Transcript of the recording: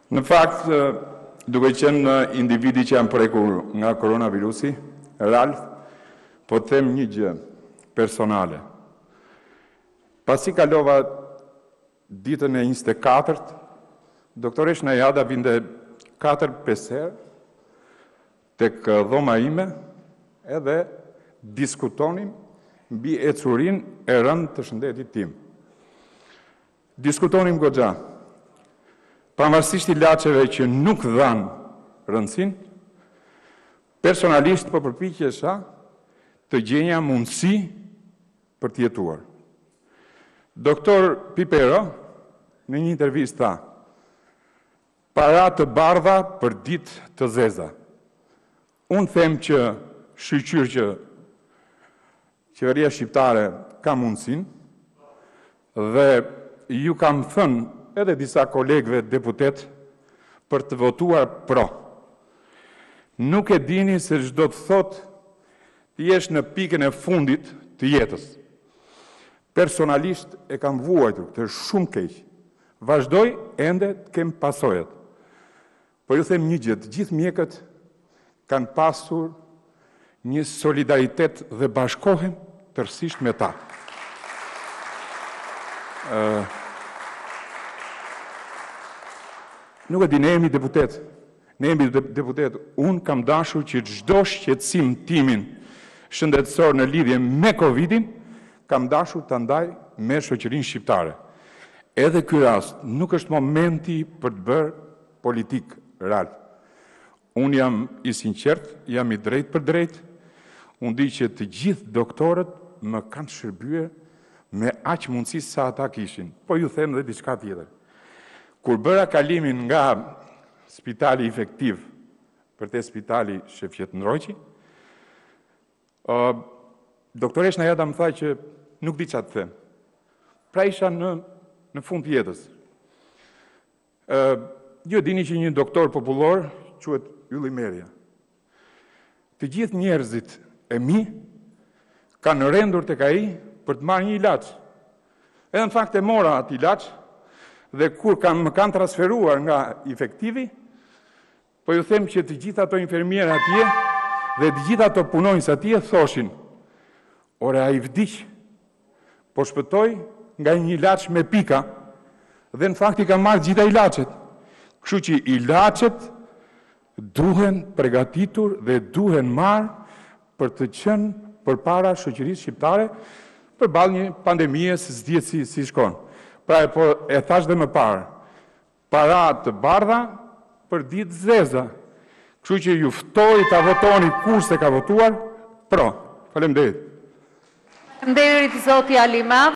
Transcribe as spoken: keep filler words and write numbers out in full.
Në fakt, duke qenë individi që janë prekur nga koronavirusi, Ralf, po të them një gjë personale. Pasi kalova ditën e njëzet e katërt, doktoresh Najada vinte katër pesë herë tek dhoma ime edhe diskutonim mbi ecurin e rënd të shëndetit tim. Diskutonim goxha. Pavarësisht ilaçeve që nuk dhanë rëndësin, personalisht po përpiqesha të gjenja mundësi për të jetuar. Doktor Pipero në një intervistë tha: para të bardha për ditë të zeza. Unë them që shqyqyr që qeveria shqiptare ka mundësin dhe ju kam thënë edhe disa kolegëve deputet për të votuar pro. Nuk e dini se çdo të thot të jesh në pikën e fundit të jetës. Personalisht e kam vuajtur, të shumë keq. Vazhdoj ende të kem pasojat. Po ju them një gjë, të gjithë mjekët kanë pasur një solidaritet dhe bashkohen tërësisht me ta. Uh, nuk e di, ne jemi deputet. Ne jemi deputet. Unë kam dashur që çdo shqetësim timin shëndetësor në lidhje me Covidin, kam dashur të ndaj me shoqërinë shqiptare. Edhe ky rast nuk është momenti për të bërë politik, Ralf. Unë jam i sinqert, jam i drejt për drejt. Unë di që të gjithë doktorët më kanë shërbyer me aq mundësi sa ata kishin. Po ju them dhe diçka tjetër. Kur bëra kalimin nga spitali efektiv për te spitali Shefqet Ndroqi, uh, doktoresh Najada më tha që nuk di çfarë të them. Pra isha në, në fund të jetës. Uh, ju dini që një doktor popullor quhet Ylli Merja. Të gjithë njerëzit e mi kanë rendur tek ai për të marrë një ilaç. Edhe në fakt e mora atë ilaç dhe kur kanë, më kanë transferuar nga efektivi, po ju them që të gjithë ato infermierë atje dhe të gjithë ato punonjës atje thoshin: ore, ai vdiq, po shpëtoi nga një ilaç me pika, dhe në fakt i kanë marrë gjitha ilaçet. Kështu që ilaçet duhen përgatitur dhe duhen marrë për të qenë përpara shoqërisë shqiptare përballë një pandemie se s'dihet si, si shkon. Pra e, po, e thash dhe më parë, para të bardha për ditë zeza. Kështu që ju ftoj ta votoni kurse ka votuar pro. Faleminderit. Faleminderit zoti Alima.